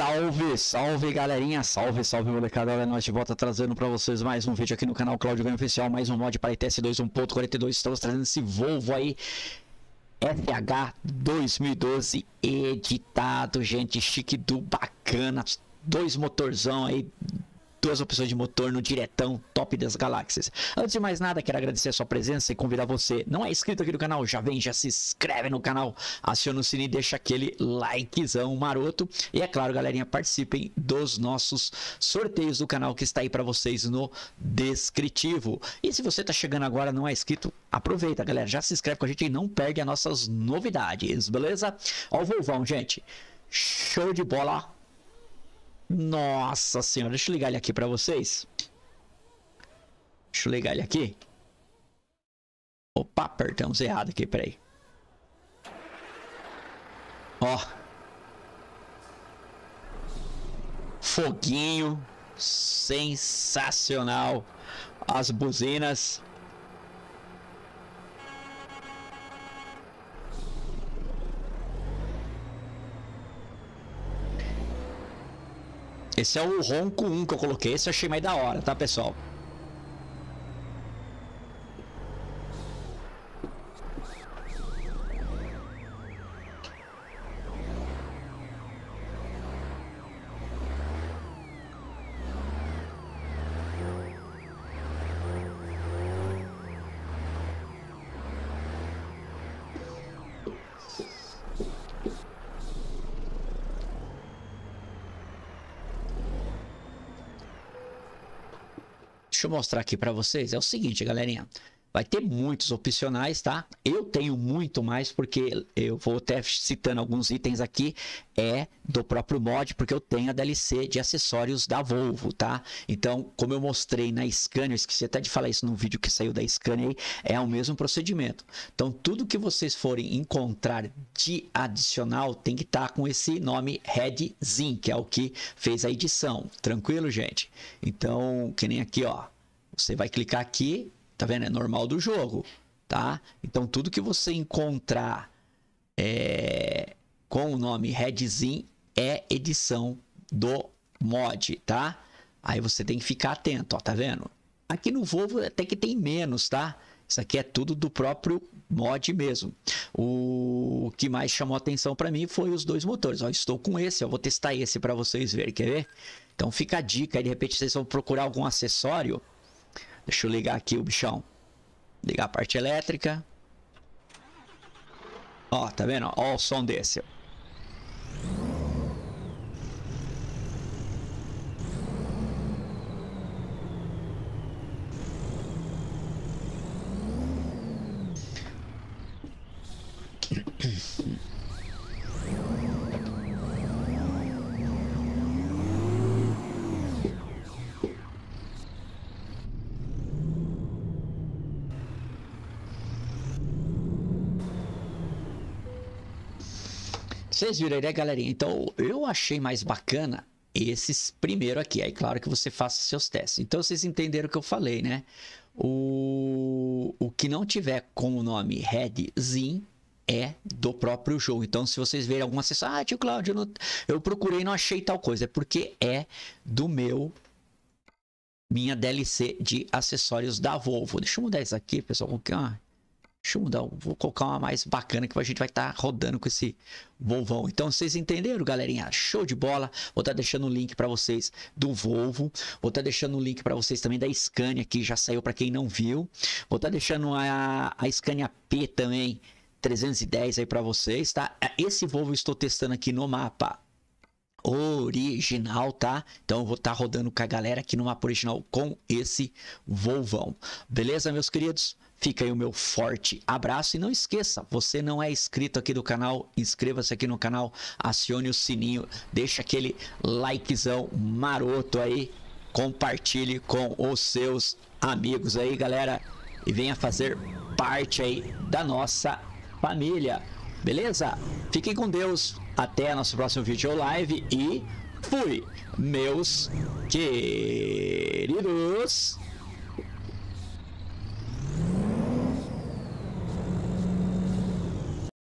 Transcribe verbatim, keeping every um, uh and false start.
Salve, salve galerinha, salve, salve molecada, olha nós de volta trazendo pra vocês mais um vídeo aqui no canal Claudio Game Oficial, mais um mod para I T S dois um ponto quarenta e dois, estamos trazendo esse Volvo aí, F H dois mil e doze, editado, gente, chique do bacana, dois motorzão aí, duas opções de motor no diretão top das galáxias. Antes de mais nada, quero agradecer a sua presença e convidar você, não é inscrito aqui no canal, já vem, já se inscreve no canal, aciona o sininho e deixa aquele likezão maroto. E é claro, galerinha, participem dos nossos sorteios do canal que está aí para vocês no descritivo. E se você tá chegando agora, não é inscrito, aproveita, galera, já se inscreve com a gente e não perde as nossas novidades, beleza? Ó o Volvão, gente, show de bola. Nossa senhora, deixa eu ligar ele aqui pra vocês. Deixa eu ligar ele aqui. Opa, apertamos errado aqui, peraí. Ó. Foguinho. Sensacional. As buzinas. Esse é o Ronco um que eu coloquei, esse eu achei mais da hora, tá, pessoal? Deixa eu mostrar aqui para vocês, é o seguinte, galerinha, vai ter muitos opcionais, tá? Eu tenho muito mais, porque eu vou até citando alguns itens aqui, é do próprio mod, porque eu tenho a D L C de acessórios da Volvo, tá? Então, como eu mostrei na Scania, eu esqueci até de falar isso no vídeo que saiu da Scania aí, é o mesmo procedimento. Então, tudo que vocês forem encontrar de adicional, tem que estar com esse nome Redzin, que é o que fez a edição. Tranquilo, gente? Então, que nem aqui, ó. Você vai clicar aqui, tá vendo? É normal do jogo, tá? Então, tudo que você encontrar é, com o nome Redzin é edição do mod, tá? Aí você tem que ficar atento, ó, tá vendo? Aqui no Volvo até que tem menos, tá? Isso aqui é tudo do próprio mod mesmo. O que mais chamou atenção para mim foi os dois motores. Ó, estou com esse, eu vou testar esse para vocês verem, quer ver? Então fica a dica aí, de repente vocês vão procurar algum acessório. Deixa eu ligar aqui o bichão. Ligar a parte elétrica. Ó, tá vendo? Ó o som desse. Vocês viram aí, né, galerinha? Então, eu achei mais bacana esses primeiro aqui. Aí, claro que você faça seus testes. Então, vocês entenderam o que eu falei, né? O, o que não tiver com o nome Redzin é do próprio jogo. Então, se vocês verem alguma acessão, ah, tio Cláudio, eu, não... eu procurei e não achei tal coisa. É porque é do meu... minha D L C de acessórios da Volvo. Deixa eu mudar isso aqui, pessoal. Porque, ah, deixa eu mudar, vou colocar uma mais bacana que a gente vai estar tá rodando com esse Volvão. Então vocês entenderam, galerinha? Show de bola. Vou estar tá deixando o link para vocês do Volvo. Vou estar tá deixando o link para vocês também da Scania, que já saiu para quem não viu. Vou estar tá deixando a, a Scania P também, trezentos e dez aí para vocês, tá? Esse Volvo eu estou testando aqui no mapa original, tá? Então eu vou estar tá rodando com a galera aqui no mapa original com esse Volvão. Beleza, meus queridos? Fica aí o meu forte abraço e não esqueça, você não é inscrito aqui do canal, inscreva-se aqui no canal, acione o sininho, deixa aquele likezão maroto aí, compartilhe com os seus amigos aí, galera, e venha fazer parte aí da nossa família, beleza? Fiquem com Deus, até nosso próximo vídeo live e fui, meus queridos!